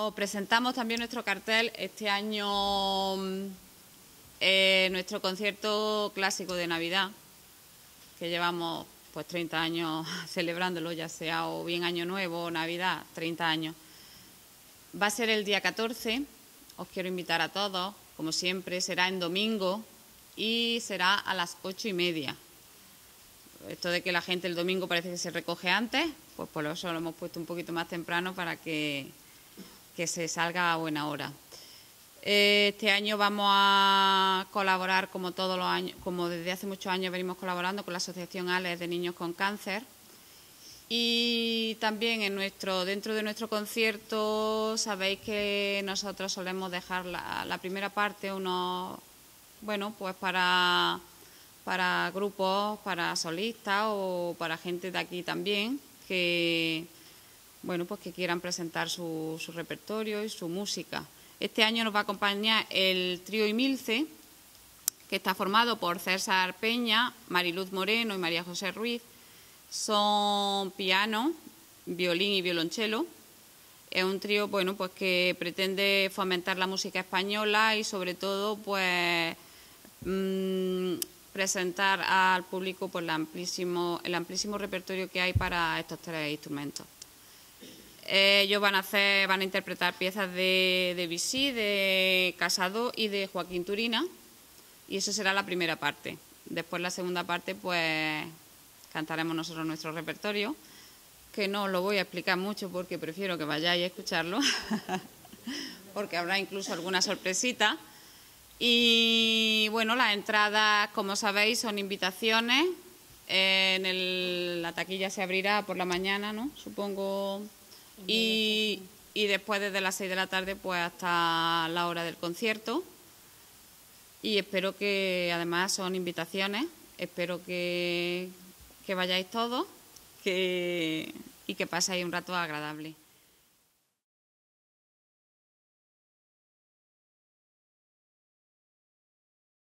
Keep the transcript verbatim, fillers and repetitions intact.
Os presentamos también nuestro cartel este año, eh, nuestro concierto clásico de Navidad, que llevamos pues treinta años celebrándolo, ya sea o bien Año Nuevo o Navidad, treinta años. Va a ser el día catorce, os quiero invitar a todos, como siempre, será en domingo y será a las ocho y media. Esto de que la gente el domingo parece que se recoge antes, pues por eso lo hemos puesto un poquito más temprano para que, que se salga a buena hora. Este año vamos a colaborar, como todos los años, como desde hace muchos años venimos colaborando con la Asociación ALES de Niños con Cáncer. Y también en nuestro, dentro de nuestro concierto sabéis que nosotros solemos dejar la, la primera parte unos, bueno, pues para, para grupos, para solistas o para gente de aquí también que, bueno, pues que quieran presentar su, su repertorio y su música. Este año nos va a acompañar el trío Imilce, que está formado por César Peña, Mariluz Moreno y María José Ruiz. Son piano, violín y violonchelo. Es un trío, bueno, pues que pretende fomentar la música española y sobre todo, pues, mmm, presentar al público pues, el amplísimo, el amplísimo repertorio que hay para estos tres instrumentos. Ellos van a hacer, van a interpretar piezas de Debussy, de Casado y de Joaquín Turina, y eso será la primera parte. Después la segunda parte, pues cantaremos nosotros nuestro repertorio, que no os lo voy a explicar mucho porque prefiero que vayáis a escucharlo, porque habrá incluso alguna sorpresita. Y bueno, las entradas, como sabéis, son invitaciones. En el, la taquilla se abrirá por la mañana, ¿no? Supongo. Y, y después desde las seis de la tarde pues hasta la hora del concierto. Y espero que, además son invitaciones, espero que, que vayáis todos que, y que paséis un rato agradable.